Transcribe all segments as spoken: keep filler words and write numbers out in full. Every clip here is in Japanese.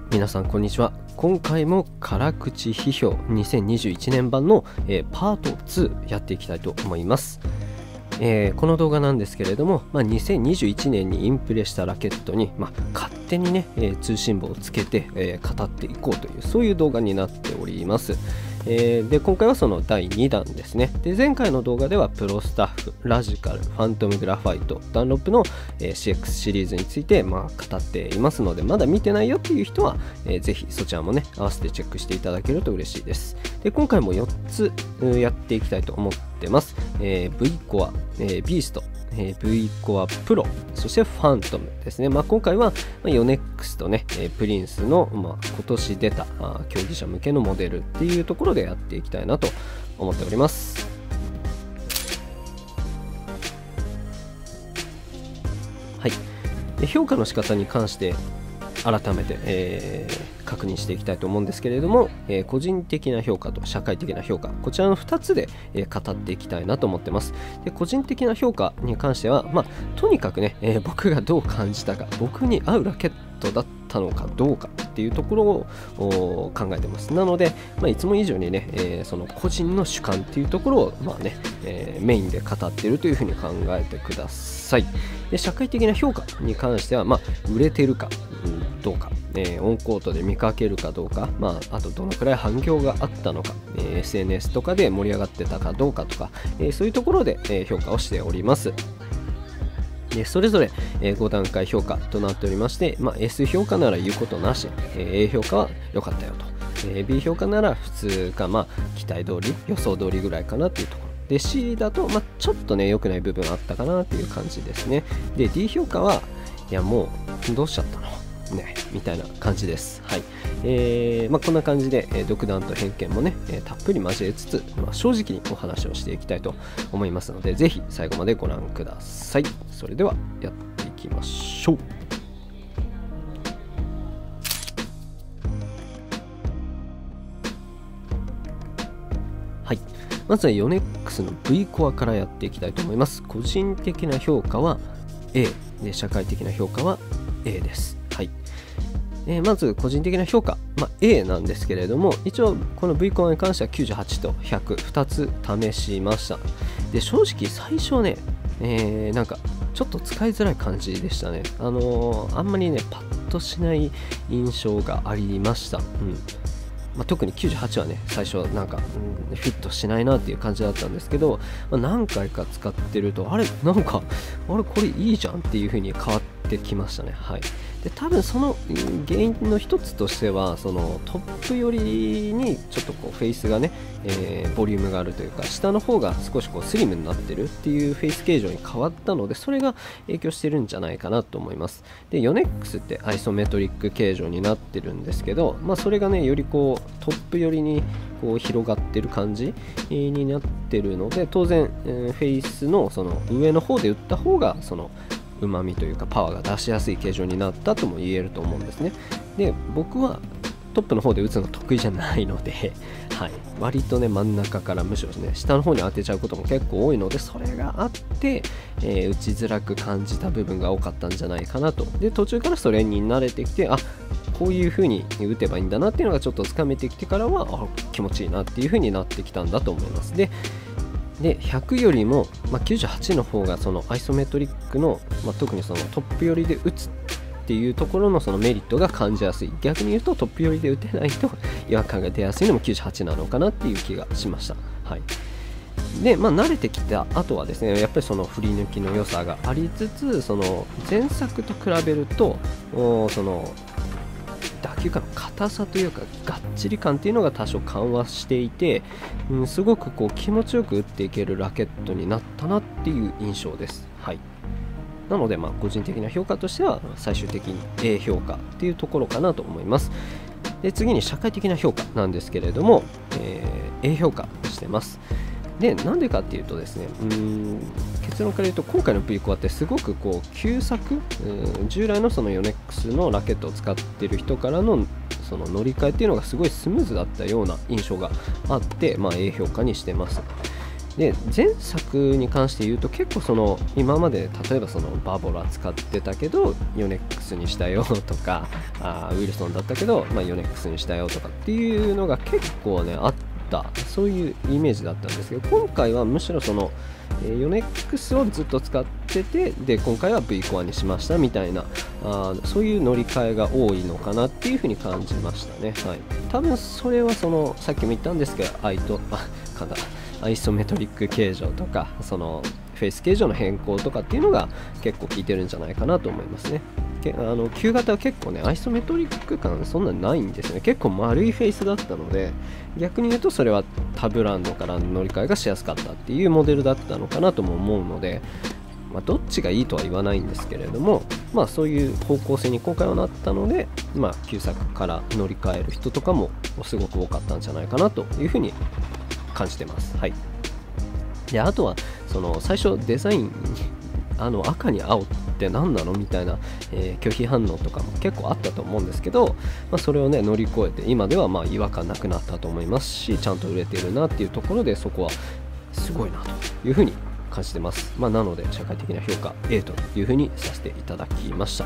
皆さんこんにちは。今回も辛口批評にせんにじゅういちねん版の、えー、パートツーやっていきたいと思います。えー、この動画なんですけれども、まあ、にせんにじゅういちねんにインプレしたラケットに、まあ、勝手にね、えー、通信簿をつけて、えー、語っていこうというそういう動画になっております。えー、で今回はそのだいにだんですね。で前回の動画ではプロスタッフ、ラジカル、ファントムグラファイト、ダンロップの、えー、シーエックス シリーズについて、まあ、語っていますので、まだ見てないよっていう人は、えー、ぜひそちらもね合わせてチェックしていただけると嬉しいです。で今回もよっつやっていきたいと思ってます。えー、V コア、えー、ビースト、えー、V コアプロ、そしてファントムですね。まあ、今回はヨネックスとね、えー、プリンスの、まあ、今年出たあ競技者向けのモデルっていうところでやっていきたいなと思っております。はい。で評価の仕方に関して改めて、えー、確認していきたいと思うんですけれども、えー、個人的な評価と社会的な評価、こちらのふたつで、えー、語っていきたいなと思ってます。で個人的な評価に関しては、まあ、とにかくね、えー、僕がどう感じたか、僕に合うラケットだったのかどうかっていうところを考えてます。なので、まあ、いつも以上にね、えー、その個人の主観っていうところを、まあねえー、メインで語っているというふうに考えてください。で社会的な評価に関しては、まあ、売れてるか、うんどうか、えー、オンコートで見かけるかどうか、まあ、あとどのくらい反響があったのか、えー、エスエヌエス とかで盛り上がってたかどうかとか、えー、そういうところで、えー、評価をしております。でそれぞれ、えー、ごだんかい評価となっておりまして、まあ、S 評価なら言うことなし、えー、A 評価は良かったよと、えー、B 評価なら普通か、まあ、期待通り予想通りぐらいかなっていうところで、 C だと、まあ、ちょっとね良くない部分あったかなっていう感じですね。で D 評価はいやもうどうしちゃったのねみたいな感じです。はい。えーまあ、こんな感じで、えー、独断と偏見もね、えー、たっぷり交えつつ、まあ、正直にお話をしていきたいと思いますので、ぜひ最後までご覧ください。それではやっていきましょう。はい。まずはヨネックスの V コアからやっていきたいと思います。個人的な評価は A で、社会的な評価は A です。はい。えー、まず個人的な評価、まあ、A なんですけれども、一応この V コアに関してはきゅうじゅうはちとひゃくふたつ試しました。で正直最初ね、えー、なんかちょっと使いづらい感じでしたね。あのー、あんまりねパッとしない印象がありました。うんまあ、特にきゅうじゅうはちはね最初なんか、うん、フィットしないなっていう感じだったんですけど、まあ、何回か使ってるとあれなんかあれこれいいじゃんっていう風に変わってきましたね。はい。で多分その原因の一つとしては、そのトップ寄りにちょっとこうフェイスがね、えー、ボリュームがあるというか、下の方が少しこうスリムになってるっていうフェイス形状に変わったので、それが影響してるんじゃないかなと思います。でヨネックスってアイソメトリック形状になってるんですけど、まあ、それがねよりこうトップ寄りにこう広がってる感じになってるので、当然、えー、フェイスのその上の方で打った方がそのうまみというかパワーが出しやすい形状になったとも言えると思うんですね。で僕はトップの方で打つの得意じゃないので、はい、割とね真ん中からむしろね下の方に当てちゃうことも結構多いので、それがあって、えー、打ちづらく感じた部分が多かったんじゃないかなと。で途中からそれに慣れてきて、あこういう風に打てばいいんだなっていうのがちょっとつかめてきてからは、あ気持ちいいなっていう風になってきたんだと思います。ででひゃくよりも、まあ、きゅうじゅうはちの方がそのアイソメトリックの、まあ、特にそのトップ寄りで打つっていうところのそのメリットが感じやすい。逆に言うとトップ寄りで打てないと違和感が出やすいのもきゅうじゅうはちなのかなっていう気がしました。はい。でまあ慣れてきた後はですね、やっぱりその振り抜きの良さがありつつ、その前作と比べるとその打球感の硬さというかがっちり感っていうのが多少緩和していて、うん、すごくこう気持ちよく打っていけるラケットになったなっていう印象です。はい。なのでまあ個人的な評価としては最終的に A 評価っていうところかなと思います。で次に社会的な評価なんですけれども、えー、A 評価してます。でなんでかっていうとですね、うーん結論から言うと今回の V コアってすごくこう旧作、うん従来のそのヨネックスのラケットを使っている人からのその乗り換えっていうのがすごいスムーズだったような印象があって、まあ、A 評価にしてます。 で前作に関して言うと結構その今まで例えばそのバボラ使ってたけどヨネックスにしたよとか、あウィルソンだったけど、まあ、ヨネックスにしたよとかっていうのが結構ねあった、そういうイメージだったんですけど、今回はむしろそのヨネックスをずっと使ってて、で今回は V コアにしましたみたいな、あそういう乗り換えが多いのかなっていう風に感じましたね。はい、多分それはそのさっきも言ったんですけど、アイとあかなアイソメトリック形状とかそのフェイス形状の変更とかっていうのが結構効いてるんじゃないかなと思いますね。けあの旧型は結構ねアイソメトリック感そんなないんですよね。結構丸いフェイスだったので、逆に言うとそれは他ブランドからの乗り換えがしやすかったっていうモデルだったのかなとも思うので、まあ、どっちがいいとは言わないんですけれども、まあ、そういう方向性に今回はなったので、まあ、旧作から乗り換える人とかもすごく多かったんじゃないかなというふうに感じてます。はい、であとはその最初デザインあの赤に青って何なのみたいな、えー、拒否反応とかも結構あったと思うんですけど、まあ、それをね乗り越えて今ではまあ違和感なくなったと思いますし、ちゃんと売れてるなっていうところでそこはすごいなというふうに感じてます。まあ、なので社会的な評価 エー というふうにさせていただきました。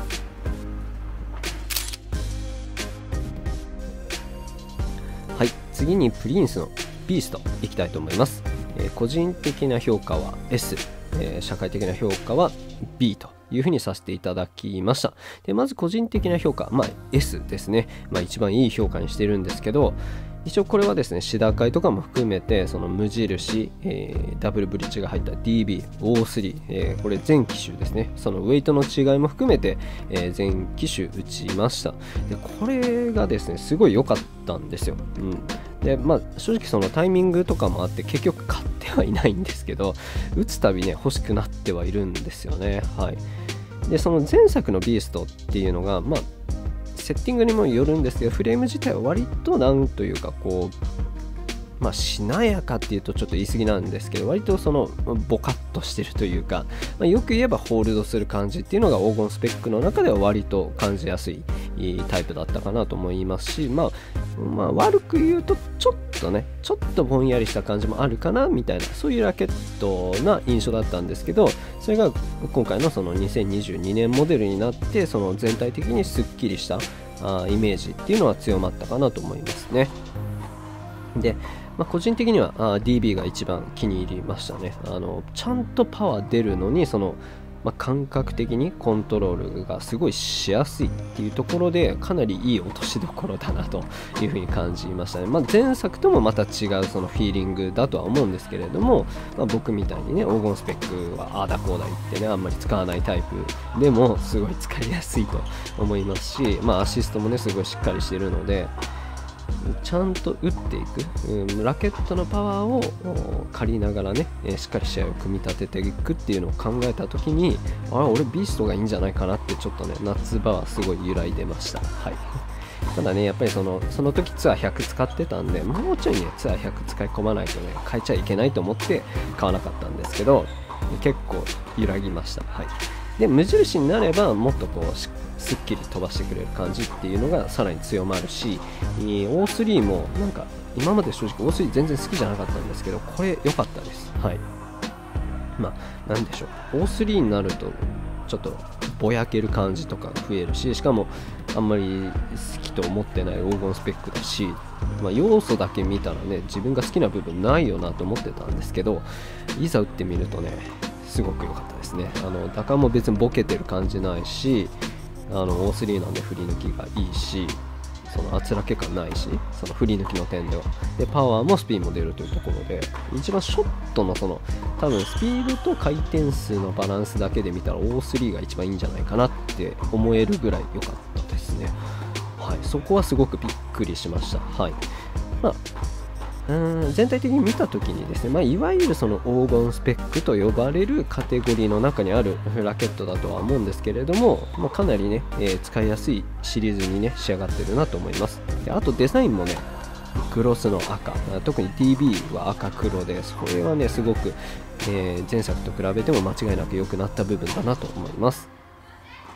はい、次にプリンスのビーストいきたいと思います。えー、個人的な評価は エス、えー、社会的な評価は ビー というふうにさせていただきました。でまず個人的な評価、まあ、エス ですね。まあ、一番いい評価にしてるんですけど、一応これはですねシダカイとかも含めてその無印、えー、ダブルブリッジが入った ディービー、オースリー、えー、これ全機種ですね、そのウェイトの違いも含めて、えー、全機種打ちました。でこれがですねすごい良かったんですよ。うんでまあ、正直そのタイミングとかもあって結局買ってはいないんですけど、打つたびね欲しくなってはいるんですよね。はい、でその前作のビーストっていうのがまあセッティングにもよるんですけど、フレーム自体は割となんというかこうまあしなやかっていうとちょっと言い過ぎなんですけど、割とそのボカッとしてるというか、まあ、よく言えばホールドする感じっていうのが黄金スペックの中では割と感じやすいタイプだったかなと思いますし、まあ、まあ悪く言うとちょっとねちょっとぼんやりした感じもあるかなみたいな、そういうラケットな印象だったんですけど、それが今回のそのにせんにじゅうにねんモデルになってその全体的にすっきりしたあイメージっていうのは強まったかなと思いますね。で、まあ、個人的にはあ ディービー が一番気に入りましたね。あのちゃんとパワー出るのにその、まあ、感覚的にコントロールがすごいしやすいっていうところでかなりいい落としどころだなというふうに感じましたね。まあ、前作ともまた違うそのフィーリングだとは思うんですけれども、まあ、僕みたいにね黄金スペックはああだこうだ言ってねあんまり使わないタイプでもすごい使いやすいと思いますし、まあ、アシストもねすごいしっかりしてるのでちゃんと打っていく、うん、ラケットのパワーを借りながらね、えー、しっかり試合を組み立てていくっていうのを考えたときに、あれ俺ビーストがいいんじゃないかなってちょっとね夏場はすごい揺らいでました。はい、ただねやっぱりそのその時ツアーひゃく使ってたんで、もうちょいねツアーひゃく使い込まないとね変えちゃいけないと思って買わなかったんですけど、結構揺らぎました。はい、で無印になればもっとこうすっきり飛ばしてくれる感じっていうのがさらに強まるし、 オースリー もなんか今まで正直 オースリー 全然好きじゃなかったんですけど、これ良かったです。はい、まあなんでしょう、 オースリー になるとちょっとぼやける感じとかが増えるし、しかもあんまり好きと思ってない黄金スペックだし、まあ、要素だけ見たらね自分が好きな部分ないよなと思ってたんですけど、いざ打ってみるとねすごく良かったですね。あの打感も別にボケてる感じないし、あの オースリー なんで振り抜きがいいし、その圧らけ感ないし、その振り抜きの点ではでパワーもスピンも出るというところで、一番ショットのその多分スピードと回転数のバランスだけで見たら オースリー が一番いいんじゃないかなって思えるぐらい良かったですね。はい、そこはすごくびっくりしました。はい、まあうーん全体的に見たときにですね、まあ、いわゆるその黄金スペックと呼ばれるカテゴリーの中にあるラケットだとは思うんですけれども、まあ、かなりね、えー、使いやすいシリーズにね仕上がってるなと思います。であとデザインもねグロスの赤、特に ディービー は赤黒で、それはねすごく、えー、前作と比べても間違いなく良くなった部分だなと思います。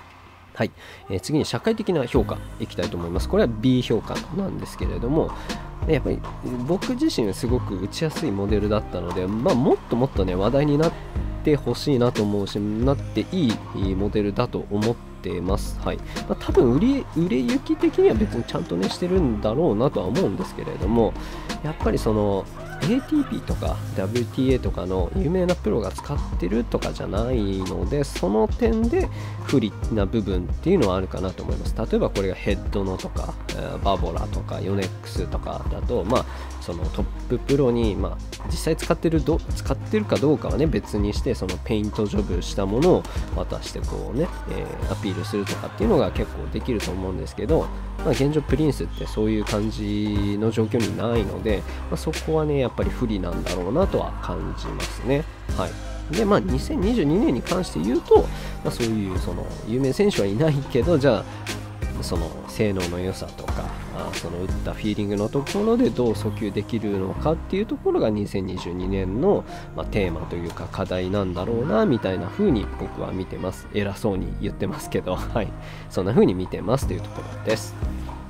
はい、えー、次に社会的な評価いきたいと思います。これは ビー 評価なんですけれども、 でやっぱり僕自身はすごく打ちやすいモデルだったので、まあ、もっともっとね話題になってほしいなと思うし、なっていいモデルだと思ってます。はい。まあ、多分売り売れ行き的には別にちゃんとねしてるんだろうなとは思うんですけれども、やっぱりその エーティーピー とか ダブリューティーエー とかの有名なプロが使ってるとかじゃないので、その点で不利な部分っていうのはあるかなと思います。例えばこれがヘッドのとかバボラとかヨネックスとかだと、まあそのトッププロに、まあ、実際使ってるど使ってるかどうかはね別にして、そのペイントジョブしたものを渡してこうね、えー、アピールするとかっていうのが結構できると思うんですけど、まあ、現状プリンスってそういう感じの状況にないので、まあ、そこはねやっぱり不利なんだろうなとは感じますね。はい。でまあ、にせんにじゅうにねんに関して言うと、まあ、そういうその有名選手はいないけど、じゃあその性能の良さとか、あその打ったフィーリングのところでどう訴求できるのかっていうところがにせんにじゅうにねんの、まあ、テーマというか課題なんだろうなみたいな風に僕は見てます。偉そうに言ってますけど、はい、そんな風に見てますというところです。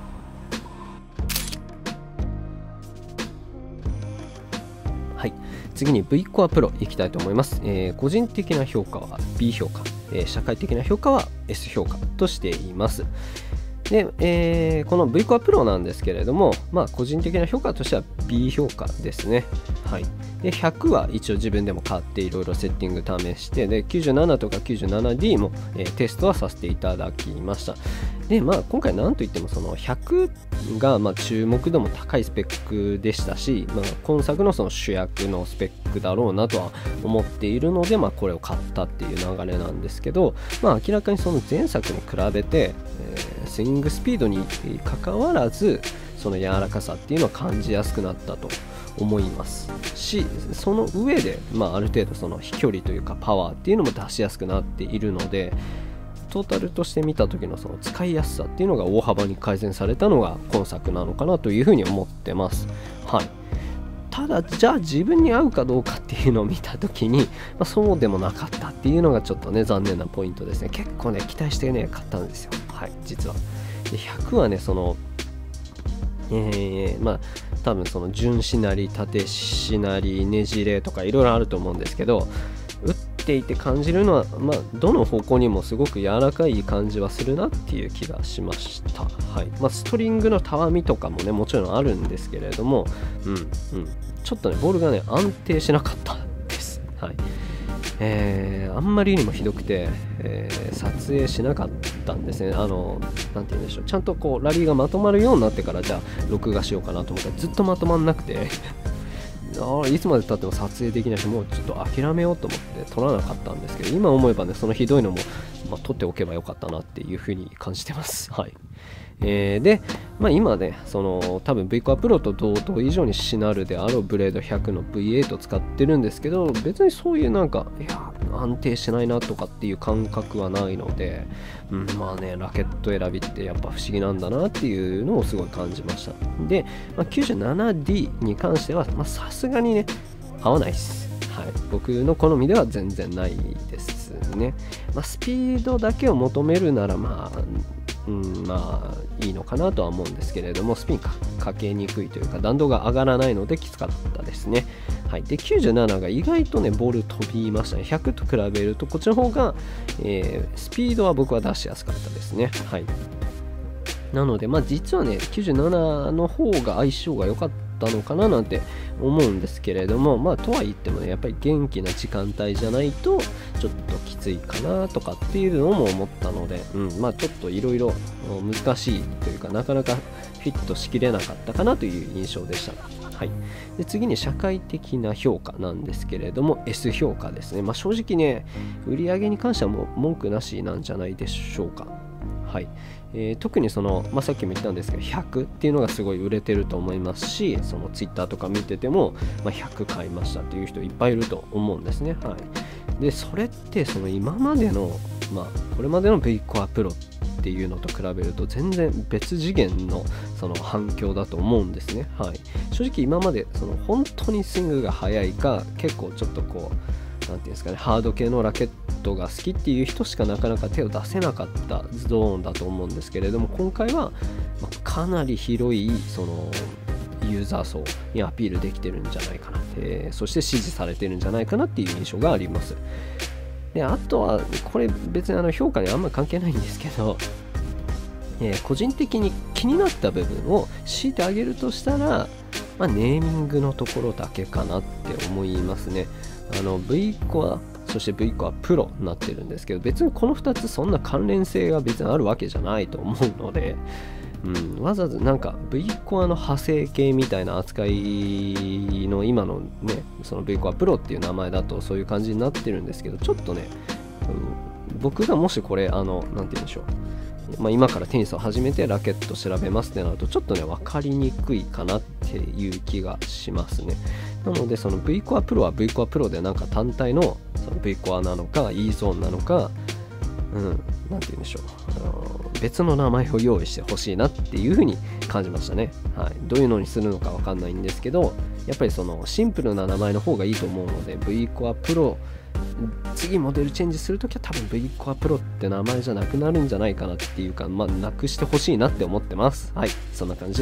はい、次に V コアプロいきたいと思います。えー、個人的な評価は ビー 評価、えー、社会的な評価は エス 評価としています。で、えー、この V コアプロなんですけれども、まあ、個人的な評価としては ビー 評価ですね。はい。で、ひゃくは一応自分でも買っていろいろセッティング試して、で、きゅうじゅうななとか きゅうじゅうななディー も、えー、テストはさせていただきました。で、まあ、今回なんといってもそのひゃくがまあ注目度も高いスペックでしたし、まあ、今作のその主役のスペックだろうなとは思っているので、まあ、これを買ったっていう流れなんですけど、まあ、明らかにその前作に比べて、えー、スイングスピードに関わらずその柔らかさっていうのは感じやすくなったと思いますし、その上で、まあ、ある程度その飛距離というかパワーっていうのも出しやすくなっているので、トータルとして見た時のその使いやすさっていうのが大幅に改善されたのが今作なのかなというふうに思ってます。はい。ただじゃあ自分に合うかどうかっていうのを見た時に、まあ、そうでもなかったっていうのがちょっとね残念なポイントですね。結構ね期待してね買ったんですよ。はい、実は。でひゃくはねそのえー、まあ多分その順しなり縦しなりねじれとかいろいろあると思うんですけど、打っていて感じるのは、まあ、どの方向にもすごく柔らかい感じはするなっていう気がしました。はい。まあ、ストリングのたわみとかもねもちろんあるんですけれども、うんうん、ちょっとねボールがね安定しなかったです。はい。えー、あんまりにもひどくて、えー、撮影しなかったんですね。あのなんて言うんでしょう、ちゃんとこうラリーがまとまるようになってからじゃあ録画しようかなと思ったらずっとまとまんなくてあいつまでたっても撮影できないし、もうちょっと諦めようと思って撮らなかったんですけど、今思えばねそのひどいのも、まあ、撮っておけばよかったなっていうふうに感じてます。はい。えー、で、まあ、今ねその多分 V コアプロと同等以上にしなるであろうブレードひゃくの ブイエイト 使ってるんですけど、別にそういうなんかいや安定してないなとかっていう感覚はないので、うん、まあねラケット選びってやっぱ不思議なんだなっていうのをすごい感じました。で、まあ、きゅうじゅうななディー に関してはさすがにね合わないです。はい、僕の好みでは全然ないですね。まあ、スピードだけを求めるならまあうん、まあいいのかなとは思うんですけれども、スピンかかけにくいというか弾道が上がらないのできつかったですね。はい、できゅうじゅうななが意外とねボール飛びましたね。ひゃくと比べるとこっちの方が、えー、スピードは僕は出しやすかったですね。はい、なのでまあ実はねきゅうじゅうななの方が相性が良かったのかななんて思うんですけれども、まあとは言ってもねやっぱり元気な時間帯じゃないとちょっときついかなとかっていうのも思ったので、うん、まあちょっといろいろ難しいというかなかなかフィットしきれなかったかなという印象でした。はい、で次に社会的な評価なんですけれども エス 評価ですね。まあ正直ね売り上げに関してはもう文句なしなんじゃないでしょうか。はい、えー、特にその、まあ、さっきも言ったんですけどひゃくっていうのがすごい売れてると思いますし、そのツイッターとか見てても、まあ、ひゃく買いましたっていう人いっぱいいると思うんですね。はい、でそれってその今までの、まあ、これまでの V コアプロっていうのと比べると全然別次元のその反響だと思うんですね。はい、正直今までその本当にスイングが速いか結構ちょっとこうなんていうんですかねハード系のラケットが好きっていう人しかなかなか手を出せなかったゾーンだと思うんですけれども、今回はかなり広いそのユーザー層にアピールできてるんじゃないかな、えー、そして支持されてるんじゃないかなっていう印象があります。であとはこれ別にあの評価にあんま関係ないんですけど、えー、個人的に気になった部分を強いてあげるとしたら、まあ、ネーミングのところだけかなって思いますね。あの V コアそして V コアプロになってるんですけど、別にこのふたつそんな関連性が別にあるわけじゃないと思うので、うん、わざわざなんか V コアの派生系みたいな扱いの今のね、その V コアプロっていう名前だとそういう感じになってるんですけど、ちょっとね、うん、僕がもしこれあのなんて言うんでしょう、まあ、今からテニスを始めてラケット調べますってなるとちょっとね分かりにくいかなっていう気がしますね。なのでその V コアプロは V コアプロでなんか単体のその V コアなのか E ゾーンなのか、うん、なんて言うんでしょう、あの別の名前を用意してほしいなっていうふうに感じましたね。はい、どういうのにするのか分かんないんですけど、やっぱりそのシンプルな名前の方がいいと思うので V コアプロ次モデルチェンジするときは多分 V コアプロって名前じゃなくなるんじゃないかなっていうか、まあなくしてほしいなって思ってます。はい、そんな感じ。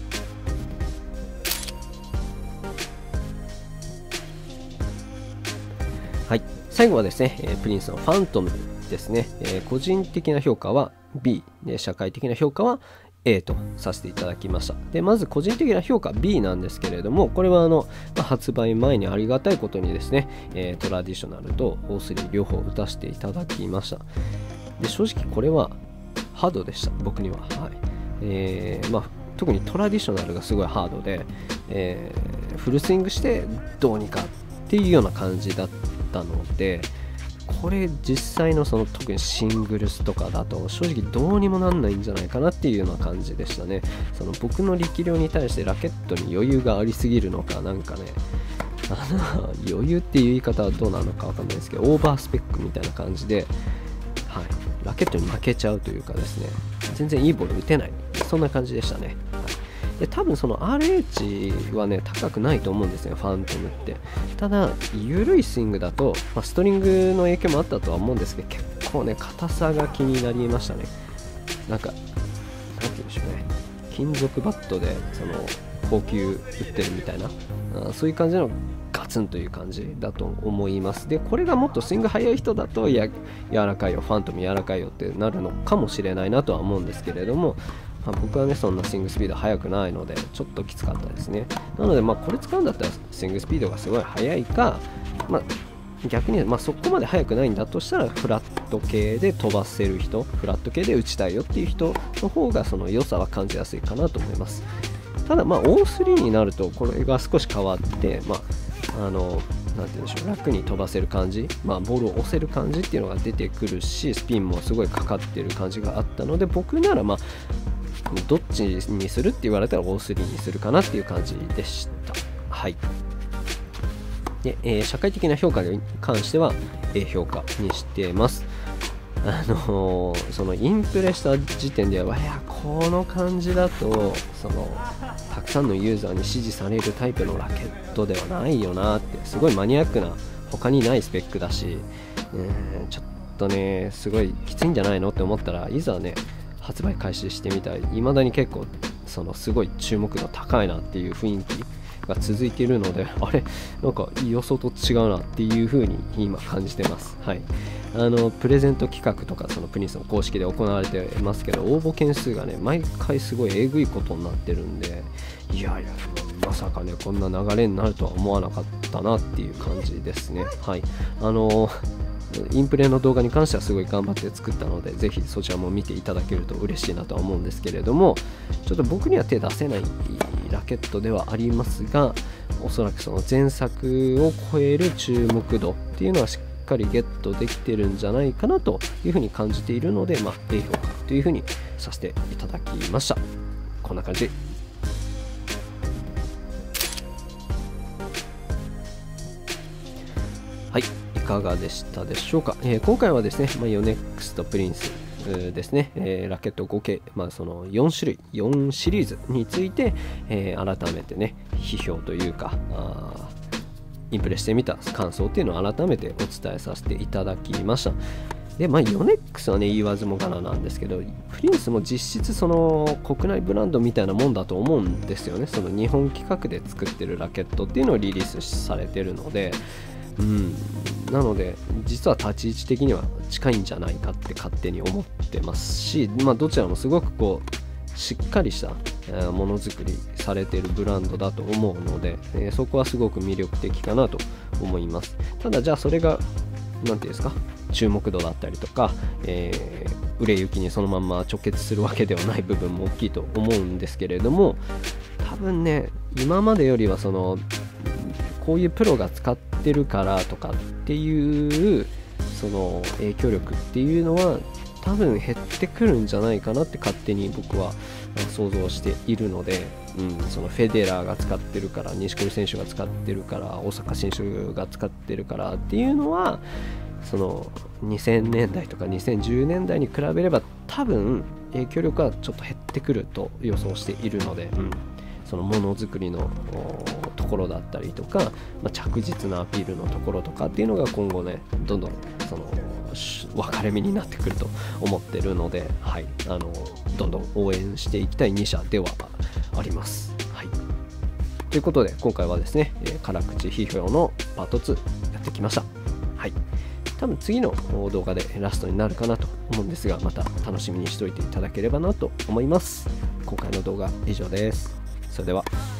はい、最後はですね、えー、プリンスのファントムですね、えー、個人的な評価は B で社会的な評価は A とさせていただきました。でまず個人的な評価 B なんですけれども、これはあの、まあ、発売前にありがたいことにですね、えー、トラディショナルと オースリー 両方打たせていただきました。で正直これはハードでした、僕には。はい、えーまあ、特にトラディショナルがすごいハードで、えー、フルスイングしてどうにかっていうような感じだったので、これ実際のその特にシングルスとかだと正直どうにもなんないんじゃないかなっていうような感じでしたね。その僕の力量に対してラケットに余裕がありすぎるのか、なんかね、あの余裕っていう言い方はどうなのかわかんないですけど、オーバースペックみたいな感じで、はい、ラケットに負けちゃうというかですね、全然いいボール打てない、そんな感じでしたね。で多分その アールエイチ はね高くないと思うんですね、ファントムって。ただ緩いスイングだと、まあ、ストリングの影響もあったとは思うんですけど、結構ね硬さが気になりましたね。なんかなんて言うんでしょうね、金属バットでその高級打ってるみたいな、あそういう感じのガツンという感じだと思います。でこれがもっとスイング速い人だと、いや柔らかいよファントム柔らかいよってなるのかもしれないなとは思うんですけれども、まあ、僕はねそんなスイングスピード速くないのでちょっときつかったですね。なのでまあこれ使うんだったらスイングスピードがすごい速いか、まあ、逆にまあそこまで速くないんだとしたらフラット系で飛ばせる人、フラット系で打ちたいよっていう人の方がその良さは感じやすいかなと思います。ただまあ オースリー になるとこれが少し変わって、まああのなんて言うんでしょう、楽に飛ばせる感じ、まあ、ボールを押せる感じっていうのが出てくるし、スピンもすごいかかってる感じがあったので、僕ならまあどっちにするって言われたら オースリー にするかなっていう感じでした。はい。で、えー、社会的な評価に関しては A 評価にしています。あのー、そのインプレした時点では、いやこの感じだとそのたくさんのユーザーに支持されるタイプのラケットではないよなって、すごいマニアックな他にないスペックだし、えー、ちょっとねすごいきついんじゃないのって思ったら、いざね発売開始してみたらいまだに結構そのすごい注目度高いなっていう雰囲気が続いているので、あれなんか予想と違うなっていう風に今感じてます。はい、あのプレゼント企画とかそのプリンスの公式で行われていますけど、応募件数がね毎回すごいえぐいことになってるんで、いやいやまさかねこんな流れになるとは思わなかったなっていう感じですね。はい、あのインプレの動画に関してはすごい頑張って作ったので、ぜひそちらも見ていただけると嬉しいなとは思うんですけれども、ちょっと僕には手出せないラケットではありますが、おそらくその前作を超える注目度っていうのはしっかりゲットできてるんじゃないかなというふうに感じているので、まあ、A 評価というふうにさせていただきました。こんな感じ。はい、いかがでしたでしょうか。えー、今回はですね、まあ、ヨネックスとプリンスですね、えー、ラケット合計、まあ、そのよん種類よんシリーズについて、えー、改めてね批評というかあインプレしてみた感想っていうのを改めてお伝えさせていただきました。 で、まあ、ヨネックスはね言わずもがななんですけど、プリンスも実質その国内ブランドみたいなもんだと思うんですよね。その日本規格で作ってるラケットっていうのをリリースされてるので、うん、なので実は立ち位置的には近いんじゃないかって勝手に思ってますし、まあ、どちらもすごくこうしっかりしたものづくりされているブランドだと思うので、えー、そこはすごく魅力的かなと思います。ただじゃあそれが何ていうんですか、注目度だったりとか、えー、売れ行きにそのまんま直結するわけではない部分も大きいと思うんですけれども、多分ね今までよりはそのこういうプロが使ってるからとかっていうその影響力っていうのは多分減ってくるんじゃないかなって勝手に僕は想像しているので、うん、そのフェデラーが使ってるから、錦織選手が使ってるから、大坂選手が使ってるからっていうのはそのにせんねんだいとかにせんじゅうねんだいに比べれば多分影響力はちょっと減ってくると予想しているので、うん、そのものづくりのところだったりとか、まあ、着実なアピールのところとかっていうのが今後ねどんどんその分かれ目になってくると思ってるので、はい、あのどんどん応援していきたいにしゃではあります。はい、ということで今回はですね、えー、辛口批評のパートツーやってきました。はい、多分次の動画でラストになるかなと思うんですが、また楽しみにしておいていただければなと思います。今回の動画以上です。それでは。